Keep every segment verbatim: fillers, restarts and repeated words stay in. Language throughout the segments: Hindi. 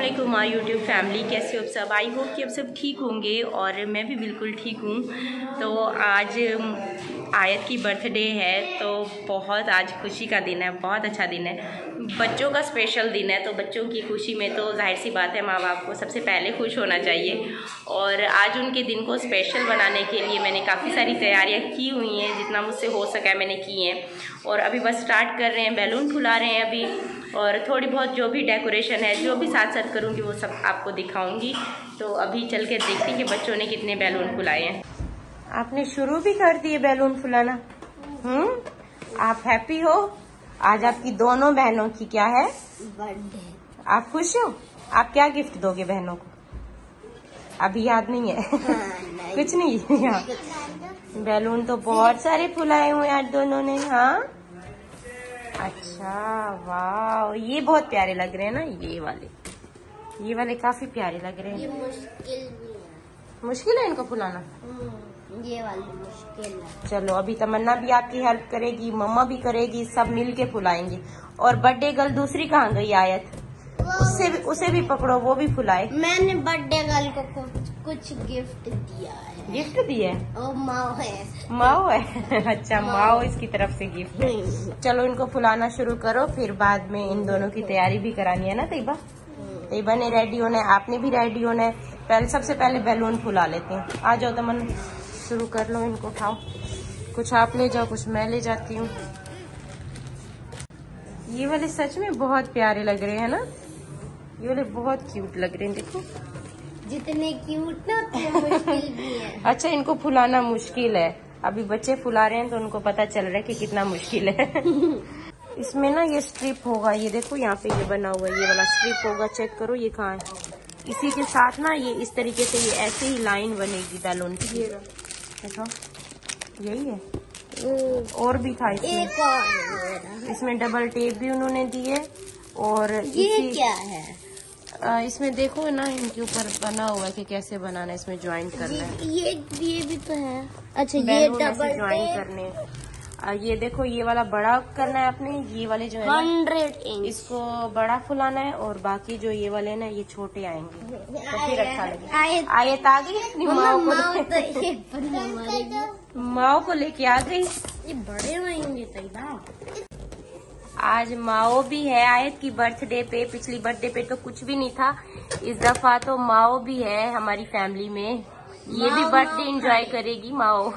अस्सलामुअलैकुम माय यूट्यूब फैमिली, कैसे हो आप सब। आई होप कि अब सब ठीक होंगे और मैं भी बिल्कुल ठीक हूँ। तो आज आयत की बर्थडे है, तो बहुत आज खुशी का दिन है, बहुत अच्छा दिन है, बच्चों का स्पेशल दिन है। तो बच्चों की खुशी में तो जाहिर सी बात है माँ बाप को सबसे पहले खुश होना चाहिए। और आज उनके दिन को स्पेशल बनाने के लिए मैंने काफ़ी सारी तैयारियाँ की हुई हैं, जितना मुझसे हो सका है मैंने की हैं। और अभी बस स्टार्ट कर रहे हैं, बैलून फुला रहे हैं अभी, और थोड़ी बहुत जो भी डेकोरेशन है जो भी साथ साथ करूँगी वो सब आपको दिखाऊंगी। तो अभी चल के देखते हैं कि बच्चों ने कितने बैलून फुलाए हैं। आपने शुरू भी कर दिए बैलून फुलाना। हम्म, आप हैप्पी हो? आज आपकी दोनों बहनों की क्या है? बर्थडे। आप खुश हो? आप क्या गिफ्ट दोगे बहनों को? अभी याद नहीं है? हाँ, नहीं। कुछ नहीं यार। बैलून तो बहुत सारे फुलाए हुए आज दोनों ने। हाँ, अच्छा, वाह, ये बहुत प्यारे लग रहे हैं ना। ये वाले ये वाले काफी प्यारे लग रहे हैं। ये मुश्किल भी है। मुश्किल है इनको फुलाना। ये वाली मुश्किल है। चलो, अभी तमन्ना भी आपकी हेल्प करेगी, मम्मा भी करेगी, सब मिल के फुलाएंगे। और बर्थडे गर्ल दूसरी कहाँ गई? आयत, उससे भी उसे भी पकड़ो, वो भी फुलाए। मैंने बर्थडे गर्ल को कुछ, कुछ गिफ्ट दिया है। गिफ्ट दिया है? ओ, माओ है। माओ है? अच्छा, माओ इसकी तरफ से गिफ्ट है। चलो, इनको फुलाना शुरू करो, फिर बाद में इन दोनों की तैयारी भी करानी है ना। तैयबा तैयबा ने रेडी होना है, आपने भी रेडी होना है। पहले सबसे पहले बैलून फुला लेते हैं। आ जाओ तमन्ना, शुरू कर लो, इनको उठाओ। कुछ आप ले जाओ, कुछ मैं ले जाती हूँ। ये वाले सच में बहुत प्यारे लग रहे हैं ना, ये वाले बहुत क्यूट लग रहे हैं। देखो, जितने क्यूट ना उतने मुश्किल भी है। अच्छा, इनको फुलाना मुश्किल है। अभी बच्चे फुला रहे हैं तो उनको पता चल रहा है कि कितना मुश्किल है। इसमें ना ये स्ट्रिप होगा, ये देखो यहाँ पे ये बना हुआ है, ये वाला स्ट्रिप होगा। चेक करो ये कहाँ है। इसी के साथ ना ये इस तरीके से ये ऐसे ही लाइन बनेगी बैलून की। ये देखो, यही है। और भी था इसमें। एक और इसमें डबल टेप भी उन्होंने दिए। और ये क्या है? आ, इसमें देखो ना, इनके ऊपर बना हुआ है कि कैसे बनाना है, इसमें ज्वाइंट करना है। ये ये भी तो है। अच्छा, ये डबल ज्वाइंट करने। आ, ये देखो, ये वाला बड़ा करना है अपने, ये वाले जो है हंड्रेड इंच, इसको बड़ा फुलाना है, और बाकी जो ये वाले ना ये छोटे आएंगे तो फिर अच्छा लगेगा। आयत आ गई अपनी माओ को, माओ को लेके आ गई। ये बड़े होंगे तैयबा। आज माओ भी है आयत की बर्थडे पे। पिछली बर्थडे पे तो कुछ भी नहीं था, इस दफा तो माओ भी है हमारी फैमिली में। ये भी बर्थडे एंजॉय करेगी माओ।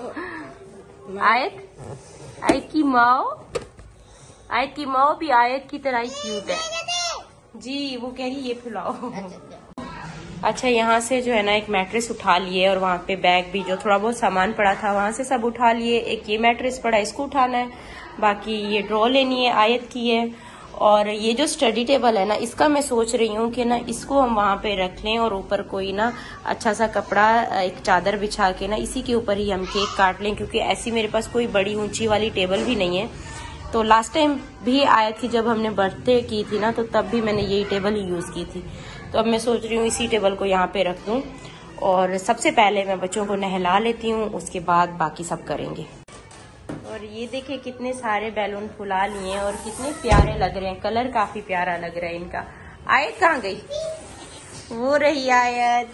आयत आयत की माओ आयत की माओ भी आयत की तरह ही क्यूट है जी। वो कह रही ये फुलाओ। अच्छा, यहाँ से जो है ना एक मैट्रेस उठा लिए, और वहाँ पे बैग भी जो थोड़ा बहुत सामान पड़ा था वहाँ से सब उठा लिए। एक ये मैट्रेस पड़ा, इसको उठाना है। बाकी ये ड्रॉ लेनी है, आयत की है। और ये जो स्टडी टेबल है ना, इसका मैं सोच रही हूँ कि ना इसको हम वहाँ पे रख लें, और ऊपर कोई ना अच्छा सा कपड़ा, एक चादर बिछा के ना इसी के ऊपर ही हम केक काट लें, क्योंकि ऐसी मेरे पास कोई बड़ी ऊंची वाली टेबल भी नहीं है। तो लास्ट टाइम भी आयत की जब हमने बर्थडे की थी ना, तो तब भी मैंने यही टेबल ही यूज की थी। तो अब मैं सोच रही हूँ इसी टेबल को यहाँ पे रख दूँ, और सबसे पहले मैं बच्चों को नहला लेती हूँ, उसके बाद बाकी सब करेंगे। और ये देखिए कितने सारे बैलून फुला लिए हैं और कितने प्यारे लग रहे हैं, कलर काफी प्यारा लग रहा है इनका। आयत कहाँ गई? वो रही आयत।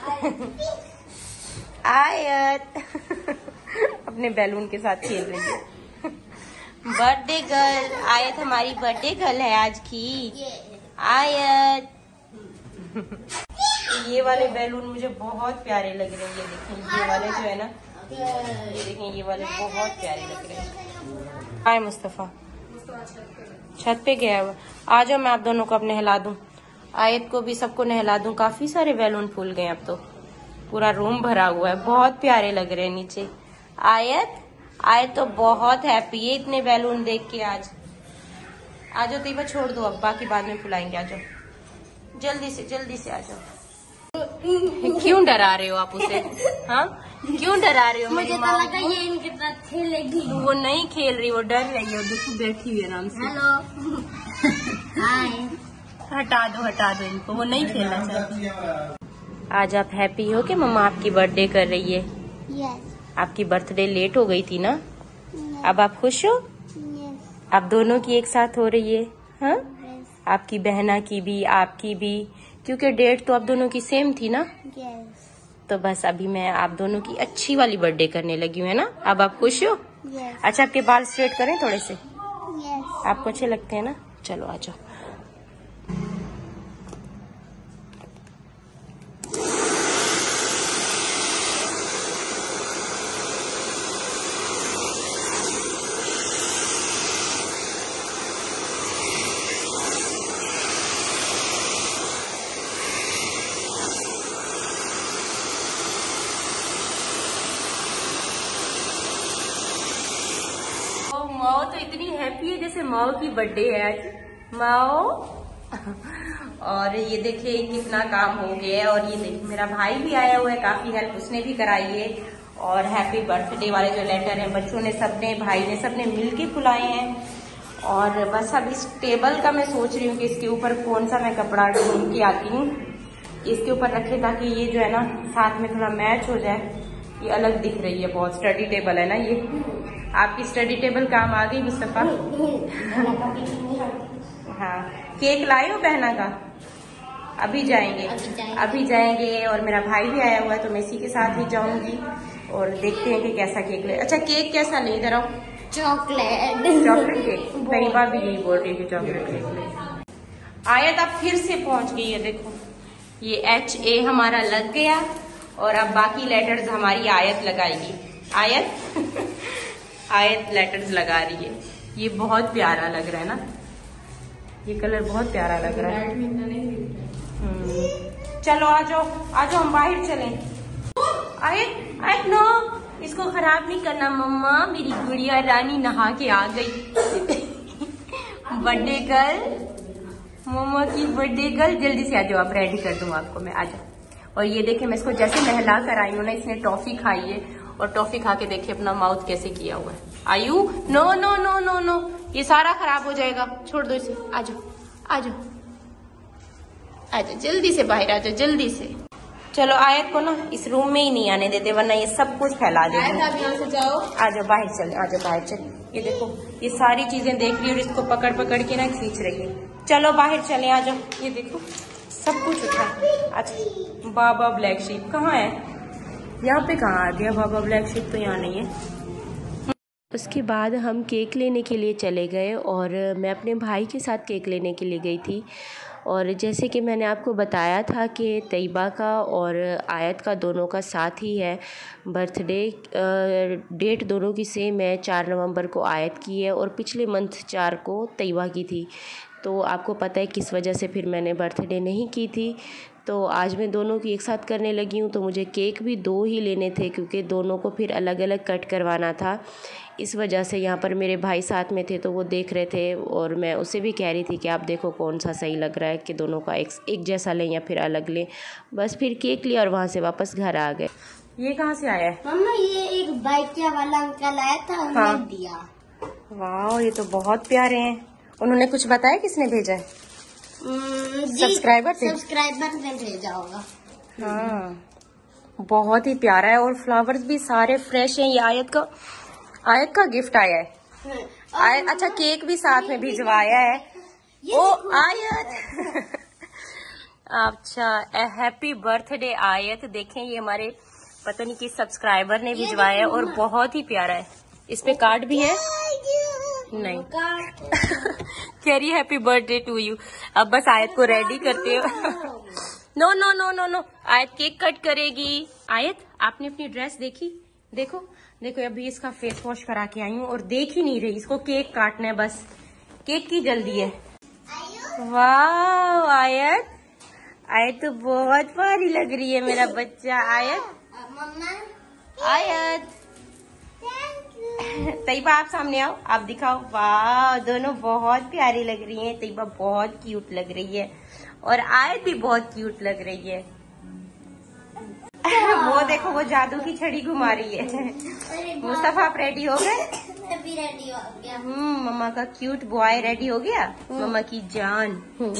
आयत अपने बैलून के साथ खेल रही है। बर्थडे गर्ल आयत, हमारी बर्थडे गर्ल है आज की आयत। ये वाले बैलून मुझे बहुत प्यारे लग रहे हैं। ये देखें, ये वाले जो है ना, ये देखें, ये वाले बहुत प्यारे लग रहे हैं। हाय मुस्तफा, छत पे गया हुआ। आ जाओ, मैं आप दोनों को अब नहला दूं, आयत को भी, सबको नहला दूं। काफी सारे बैलून फूल गए, अब तो पूरा रूम भरा हुआ है। बहुत प्यारे लग रहे हैं नीचे। आयत आयत तो बहुत हैप्पी है इतने बैलून देख के आज। आ जाओ तैयबा, छोड़ दो अब, बाकी बाद में फुलाएंगे। आ जाओ, जल्दी से जल्दी से आ जाओ। क्यों डरा रहे हो आप उसे? हाँ, क्यों डरा रहे हो? मुझे तो लगा ये इनके साथ खेलेगी। वो नहीं खेल रही, वो डर रही है। देखो, बैठी हुई है आराम से। Hello, hi. हटा दो हटा दो इनको, वो नहीं खेलना चाहती। आज आप हैप्पी हो कि मम्मा आपकी बर्थडे कर रही है? यस। आपकी बर्थडे लेट हो गई थी ना, अब आप खुश हो? यस। आप दोनों की एक साथ हो रही है। हाँ, आपकी बहना की भी, आपकी भी, क्योंकि डेट तो आप दोनों की सेम थी ना। यस। तो बस अभी मैं आप दोनों की अच्छी वाली बर्थडे करने लगी हूँ, है ना। अब आप खुश हो? यस। अच्छा, आपके बाल स्ट्रेट करें थोड़े से? यस। आपको अच्छे लगते हैं ना। चलो आ जाओ। माओ तो इतनी हैप्पी है जैसे माओ की बर्थडे है आज। माओ और ये देखिए कितना काम हो गया है। और ये देखिए मेरा भाई भी आया हुआ है, काफी हेल्प उसने भी कराई है। और हैप्पी बर्थडे वाले जो लेटर हैं बच्चों ने, सबने, भाई ने, सबने मिलके फुलाए हैं। और बस अब इस टेबल का मैं सोच रही हूँ कि इसके ऊपर कौन सा मैं कपड़ा ढूंढ के आती हूँ, इसके ऊपर रखे ताकि ये जो है ना साथ में थोड़ा मैच हो जाए। ये अलग दिख रही है बहुत, स्टडी टेबल है ना ये। आपकी स्टडी टेबल काम आ गई मुस्तफा? हाँ। केक लाए हो बहना का? अभी जाएंगे, अभी जाएंगे। अभी जाएंगे। और मेरा भाई भी आया हुआ है तो मैं इसी के साथ ही जाऊंगी और देखते हैं कि कैसा केक ले। अच्छा, केक कैसा ले? इधर आओ। चॉकलेट। Chocolate cake? तैयबा भी यही बोल रही थी चॉकलेट केक ले। आयत अब फिर से पहुंच गई है, देखो ये एच ए हमारा लग गया और अब बाकी लेटर्स हमारी आयत लगाएगी। आयत आयत लेटर्स लगा रही है। ये बहुत प्यारा लग रहा है ना, ये कलर बहुत प्यारा लग रहा है। हम्म, चलो आ जाओ, आ जाओ, हम बाहर चलें। आयत, आयत नो, इसको खराब नहीं करना मम्मा। मेरी गुड़िया रानी नहा के आ गई। बर्थडे गर्ल, मम्मा की बर्थडे गर्ल। जल्दी से आ जाओ, आप रेडी कर दूँ आपको मैं। आ जाओ। और ये देखे मैं इसको जैसे नहला कर आई हूँ ना, इसने टॉफी खाई है और टॉफी खा के देखिए अपना माउथ कैसे किया हुआ है। Ayu, no no no no no, ये सारा खराब हो जाएगा, छोड़ दो इसे। आ जाओ, आ जाओ, आ जाओ, जल्दी से बाहर आ जाओ, जल्दी से। चलो आयत को ना इस रूम में ही नहीं आने देते वरना ये सब कुछ फैला देगी। आप यहाँ से जाओ। आ जाओ बाहर चले, आ जाओ बाहर चले। ये देखो ये सारी चीजें देख रही है और इसको पकड़ पकड़ के ना खींच रही है। चलो बाहर चले, आ जाओ। ये देखो सब कुछ उठा। अच्छा, बाबा ब्लैक शीप कहाँ है? यहाँ पे कहाँ आ गया बाबा ब्लैक शीप? तो यहाँ नहीं है। उसके बाद हम केक लेने के लिए चले गए और मैं अपने भाई के साथ केक लेने के लिए गई थी। और जैसे कि मैंने आपको बताया था कि तैयबा का और आयत का दोनों का साथ ही है बर्थडे। डेट दोनों की सेम है, चार नवंबर को आयत की है और पिछले मंथ चार को तैयबा की थी। तो आपको पता है किस वजह से फिर मैंने बर्थडे नहीं की थी। तो आज मैं दोनों की एक साथ करने लगी हूँ। तो मुझे केक भी दो ही लेने थे क्योंकि दोनों को फिर अलग अलग कट करवाना था। इस वजह से यहाँ पर मेरे भाई साथ में थे तो वो देख रहे थे और मैं उसे भी कह रही थी कि आप देखो कौन सा सही लग रहा है कि दोनों का एक एक जैसा लें या फिर अलग लें। बस फिर केक लिया और वहाँ से वापस घर आ गए। ये कहाँ से आया है? मम्मा ये एक बाइकिया वाला अंकल आया था, उन्होंने हाँ। दिया। वाह, ये तो बहुत प्यारे हैं। उन्होंने कुछ बताया किसने भेजा है? सब्सक्राइबर थे? सब्सक्राइबर ने भेजा होगा। हाँ, बहुत ही प्यारा है और फ्लावर्स भी सारे फ्रेश हैं। ये आयत का आयत का गिफ्ट आया है। आयत, अच्छा केक भी साथ में भिजवाया है। ओ आयत अच्छा, हैप्पी बर्थडे आयत। देखें ये हमारे पता नहीं किस सब्सक्राइबर ने भिजवाया है और बहुत ही प्यारा है। इस पे कार्ड भी है? नहीं। कह रही हैप्पी बर्थडे टू यू। अब बस आयत को रेडी करते हो। No no no no no, Ayat cake cut करेगी। आयत आपने अपनी ड्रेस देखी? देखो देखो, अभी इसका फेस वॉश करा के आई हूँ और देख ही नहीं रही। इसको केक काटना है, बस केक की जल्दी है। वाह आयत, आयत तो बहुत प्यारी लग रही है मेरा बच्चा। आयत, आयत, तैयबा आप सामने आओ, आप दिखाओ। वाह, दोनों बहुत प्यारी लग रही हैं। तैयबा बहुत क्यूट लग रही है और आयत भी बहुत क्यूट लग रही है। वो देखो वो जादू की छड़ी घुमा रही है। मुस्तफा आप रेडी हो गए? मैं भी रेडी हो गया। हम्म, मम्मा का क्यूट बॉय रेडी हो गया, मम्मा की जान।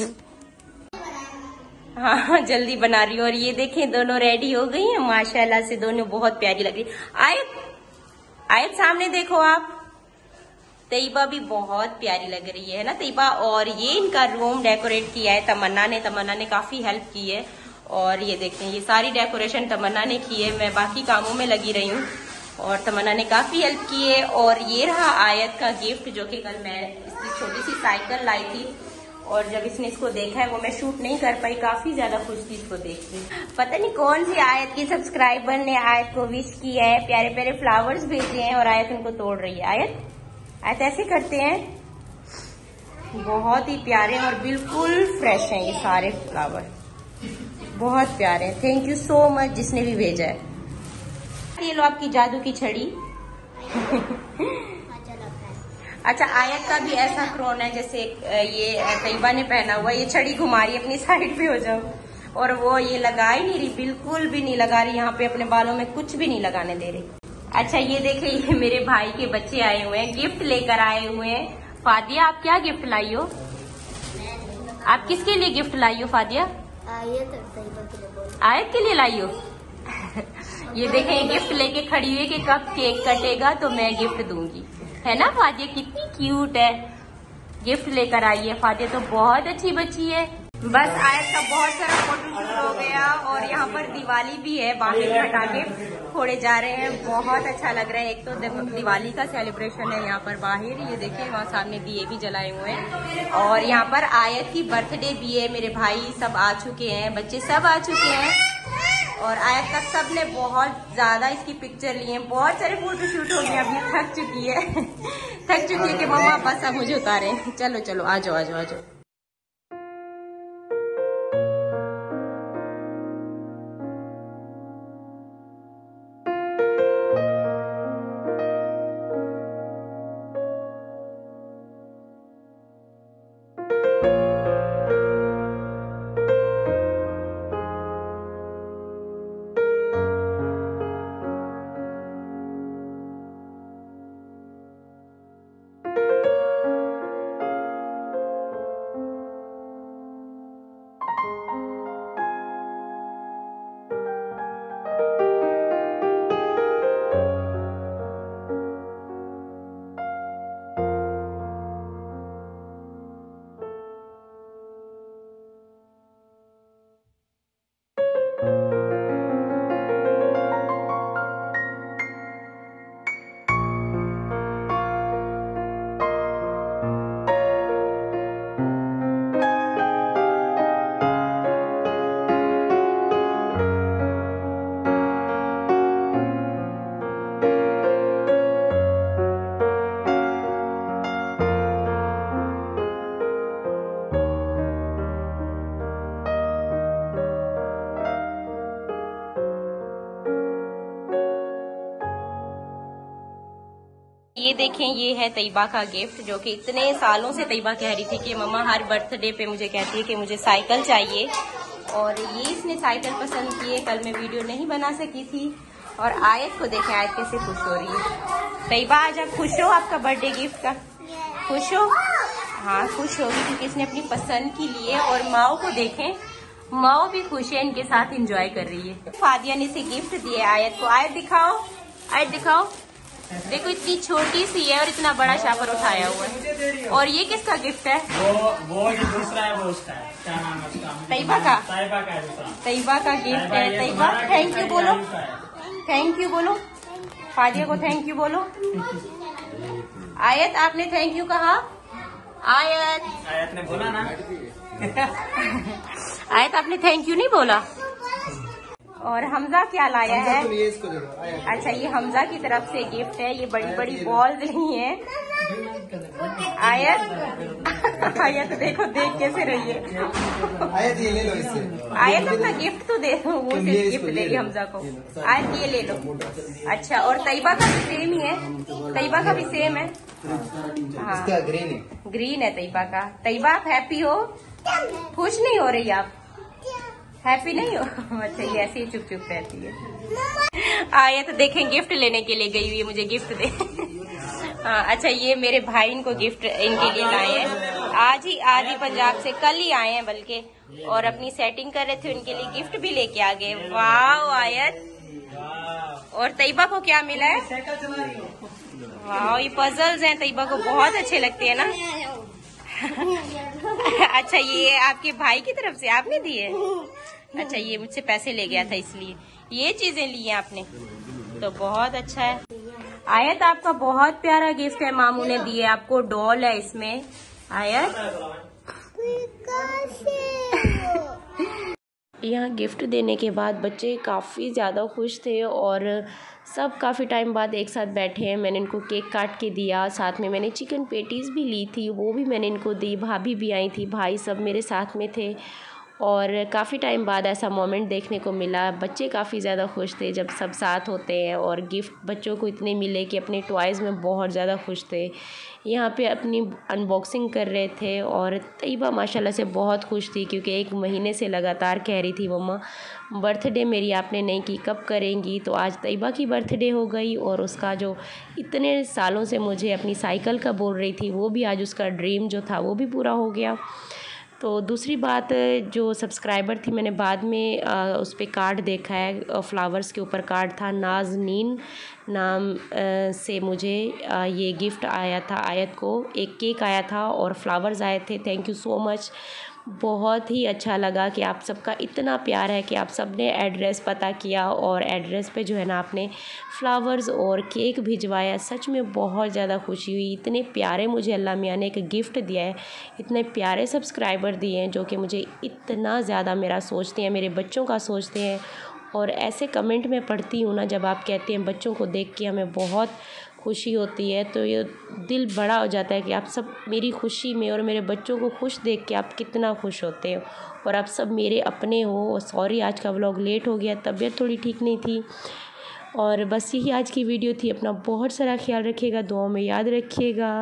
हाँ जल्दी बना रही हूँ। और ये देखें दोनों रेडी हो गई हैं माशाल्लाह से, दोनों बहुत प्यारी लग रही। आयत, आयत सामने देखो आप। तैयबा भी बहुत प्यारी लग रही है ना तैयबा। और ये इनका रूम डेकोरेट किया है तमन्ना ने, तमन्ना ने काफी हेल्प की है। और ये देखते हैं ये सारी डेकोरेशन तमन्ना ने की है, मैं बाकी कामों में लगी रही हूँ और तमन्ना ने काफी हेल्प की है। और ये रहा आयत का गिफ्ट, जो कि कल मैं इसकी छोटी सी साइकिल लाई थी और जब इसने इसको देखा है वो मैं शूट नहीं कर पाई, काफी ज्यादा खुश थी इसको देख के। पता नहीं कौन सी आयत की सब्सक्राइबर ने आयत को विश किया है, प्यारे प्यारे फ्लावर्स भेजे हैं और आयत उनको तोड़ रही है। आयत आयत ऐसे करते हैं, बहुत ही प्यारे और बिल्कुल फ्रेश हैं ये सारे फ्लावर, बहुत प्यारे हैं। थैंक यू सो मच जिसने भी भेजा है। ये लो आपकी जादू की छड़ी। अच्छा आयत का भी ऐसा क्रोन है जैसे ये तैयबा ने पहना हुआ, ये छड़ी घुमा रही है अपनी साइड पे हो जाओ, और वो ये लगा ही नहीं रही, बिल्कुल भी नहीं लगा रही, यहाँ पे अपने बालों में कुछ भी नहीं लगाने दे रही। अच्छा ये देखे ये मेरे भाई के बच्चे आए हुए हैं, गिफ्ट लेकर आए हुए हैं। फादिया आप क्या गिफ्ट लाई हो? आप किसके लिए गिफ्ट लाई हो फादिया? आयत के लिए लाई हो? ये देखे गिफ्ट लेके खड़ी हुई कि कब केक कटेगा तो मैं गिफ्ट दूंगी, है ना फादिया? कितनी क्यूट है, गिफ्ट लेकर आई है फादिया, तो बहुत अच्छी बच्ची है। बस आयत का बहुत सारा फोटोशूट हो गया और यहाँ पर दिवाली भी है, बाहर पटाखे फोड़े जा रहे हैं, बहुत अच्छा लग रहा है। एक तो दिवाली का सेलिब्रेशन है यहाँ पर बाहर, ये देखिए वहाँ सामने दिए भी जलाए हुए हैं और यहाँ पर आयत की बर्थडे भी है। मेरे भाई सब आ चुके हैं, बच्चे सब आ चुके हैं और आयत का सब ने बहुत ज्यादा इसकी पिक्चर ली है, बहुत सारे फोटोशूट हो गए। अब ये थक चुकी है थक चुकी है कि मम्मा बस अब मुझे उतारे, चलो चलो आ जाओ आ जाओ आ जाओ। ये देखें ये है तैयबा का गिफ्ट, जो कि इतने सालों से तैयबा कह रही थी कि मम्मा हर बर्थडे पे मुझे कहती है कि मुझे साइकिल चाहिए, और ये इसने साइकिल पसंद की है। कल मैं वीडियो नहीं बना सकी थी। और आयत को देखें, आयत कैसे खुश हो रही है। तैयबा आज आप खुश हो आपका बर्थडे गिफ्ट का? खुश हो? हाँ खुश होगी क्योंकि इसने अपनी पसंद की ली है। और माओ को देखें, माओ भी खुश है, इनके साथ इंजॉय कर रही है। फादिया ने इसे गिफ्ट दिए आयत को। आयत दिखाओ, आयत दिखाओ, देखो इतनी छोटी सी है और इतना बड़ा शापर उठाया हुआ है। और ये किसका गिफ्ट है? वो वो जो दूसरा है वो उसका है, क्या नाम है उसका? तैयबा का। तैयबा का दूसरा। तैयबा का गिफ्ट है। तैयबा थैंक यू बोलो, थैंक यू बोलो, फादिया को थैंक यू बोलो। आयत आपने थैंक यू कहा? आयत आयत ने बोला ना आयत आपने थैंक यू नहीं बोला। और हमजा क्या लाया है? ये इसको दे दो। अच्छा ये हमजा की तरफ से गिफ्ट है, ये बड़ी बड़ी बॉल्स नहीं है। आयत आयत देखो देख कैसे रही है। आयत ये ले लो इससे। आयत अपना गिफ्ट तो दे, वो सिर्फ गिफ्ट दे रही हमजा को। आयत ये ले लो। अच्छा और तैयबा का भी सेम ही है, तैयबा का भी सेम है। हाँ इसका ग्रीन है, ग्रीन है तैयबा का। तैयबा आप हैप्पी हो? खुश नहीं हो रही आप? हैप्पी नहीं हो? अच्छा ये ऐसे ही चुप चुप रहती है। आयत देखें गिफ्ट लेने के लिए गई हुई है, मुझे गिफ्ट दे। हाँ अच्छा ये मेरे भाई इनको गिफ्ट इनके लिए लाए हैं, आज ही आज ही पंजाब से, कल ही आए हैं बल्कि, और अपनी सेटिंग कर रहे थे, उनके लिए गिफ्ट भी लेके आ गए। वाह आयत। और तैयबा को क्या मिला है? वाह, ये पजल्स हैं तैयबा को बहुत अच्छे लगते हैं ना। अच्छा, ये आपके भाई की तरफ से आपने दिए? अच्छा, ये मुझसे पैसे ले गया था इसलिए ये चीजें ली हैं आपने, तो बहुत अच्छा है। आयत, आपका बहुत प्यारा गिफ्ट है, मामू ने दिए आपको, डॉल है इसमें। आयत, यहाँ गिफ्ट देने के बाद बच्चे काफ़ी ज़्यादा खुश थे और सब काफ़ी टाइम बाद एक साथ बैठे हैं। मैंने इनको केक काट के दिया, साथ में मैंने चिकन पेटीज़ भी ली थी, वो भी मैंने इनको दी। भाभी भी आई थी, भाई सब मेरे साथ में थे और काफ़ी टाइम बाद ऐसा मोमेंट देखने को मिला। बच्चे काफ़ी ज़्यादा खुश थे जब सब साथ होते हैं और गिफ्ट बच्चों को इतने मिले कि अपने टॉयज़ में बहुत ज़्यादा खुश थे। यहाँ पे अपनी अनबॉक्सिंग कर रहे थे और तैयबा माशाल्लाह से बहुत खुश थी क्योंकि एक महीने से लगातार कह रही थी मम्मा बर्थडे मेरी आपने नहीं की, कब करेंगी। तो आज तैयबा की बर्थडे हो गई और उसका जो इतने सालों से मुझे अपनी साइकिल का बोल रही थी वो भी आज उसका ड्रीम जो था वो भी पूरा हो गया। तो दूसरी बात, जो सब्सक्राइबर थी मैंने बाद में आ, उस पर कार्ड देखा है, फ्लावर्स के ऊपर कार्ड था, नाज़नीन नाम आ, से मुझे आ, ये गिफ्ट आया था। आयत को एक केक आया था और फ्लावर्स आए थे। थैंक यू सो मच, बहुत ही अच्छा लगा कि आप सबका इतना प्यार है कि आप सब ने एड्रेस पता किया और एड्रेस पे जो है ना आपने फ्लावर्स और केक भिजवाया। सच में बहुत ज़्यादा खुशी हुई। इतने प्यारे मुझे अल्लाह मियाँ ने एक गिफ्ट दिया है, इतने प्यारे सब्सक्राइबर दिए हैं जो कि मुझे इतना ज़्यादा मेरा सोचते हैं, मेरे बच्चों का सोचते हैं। और ऐसे कमेंट में पढ़ती हूँ ना, जब आप कहते हैं बच्चों को देख के हमें बहुत खुशी होती है, तो ये दिल बड़ा हो जाता है कि आप सब मेरी खुशी में और मेरे बच्चों को खुश देख के आप कितना खुश होते हो और आप सब मेरे अपने हो। सॉरी आज का व्लॉग लेट हो गया, तबीयत थोड़ी ठीक नहीं थी। और बस यही आज की वीडियो थी। अपना बहुत सारा ख्याल रखिएगा, दुआओं में याद रखिएगा।